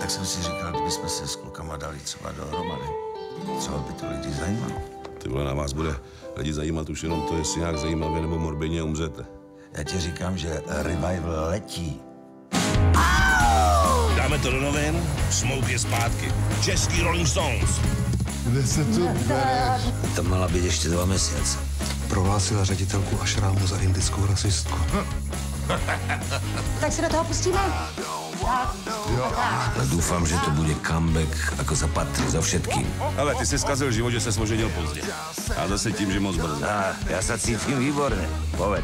tak jsem si říkal, kdybychom se s klukama dali třeba dohromady. Třeba by to lidi zajímalo. Ty vole, na vás bude lidi zajímat už jenom to, jestli nějak zajímavě nebo morbidně umřete. Já ti říkám, že revival letí. Dáme to do novin, Smoke je zpátky. Český Rolling Stones. Kde se tu bereš? Tam mala být ještě 2 měsíce. Prohlásila ředitelku Ašrámu za indickou rasistku. Tak se do toho pustíme? Ale doufám, že to bude comeback jako za Patry, za všetkým. Ale ty jsi zkazil život, že se složenil pozdě. A zase tím, že moc brzo. Já se cítím výborně, povedz.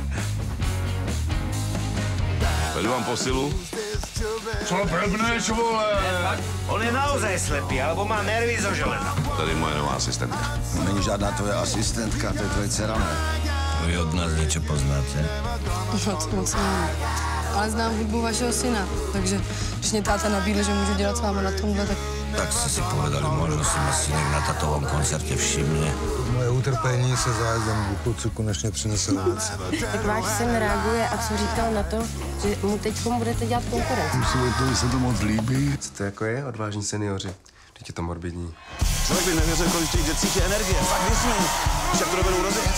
Vedu vám posilu. Co blbneš, vole? On je naozaj slepý, alebo má nervy zo železa. Tady je moje nová asistentka. Není žádná tvoje asistentka, to je tvoje dcera, ne? Vy od nás něco poznáte? No to moc nevím. Ale znám hudbu vašeho syna, takže když mě táta nabídl, že můžu dělat s váma na tomhle, tak... Tak jste si povedali, možno si ma synek na tatovém koncertě všimne. Moje utrpení se zájezdem důchodců konečně přinese ovoce. Jak váš syn reaguje a co říkal na to, že mu teď budete dělat konkurenci? Musím, se to moc líbí. Co to jako je, odvážní seniori? Teď je to morbidní. Člověk by nevěřil, kolik těch dětcích je energie. Fakt vysměň. Však to dovedou rozjet.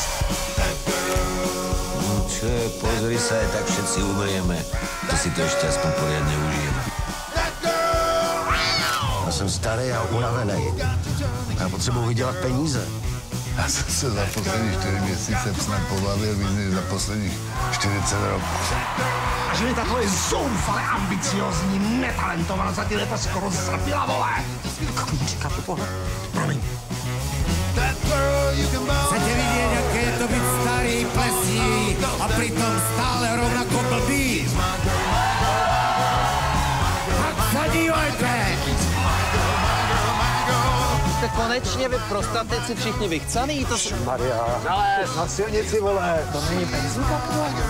Člověk, pozri se, tak všetci umrieme. To si to ještě aspoň poriadne užijeme. Já jsem starý a unavený. Já potřebuji vydělat peníze. Já jsem se za poslední 4 měsíce psem pobavil víc než za posledních 40 roků. A že mi takové zoufale ambiciozní, netalentovaná za ty leta skoro zabila, vole. Říká to pohled. Promiň. Chcete vidět, jaké je to být starý, plesní a přitom stále rovnako blbý? Tak se dívajte! Jste konečně vy prostatici všichni vychcaný, to... Maria. Na silnici, vole. To není benzínka, tohle?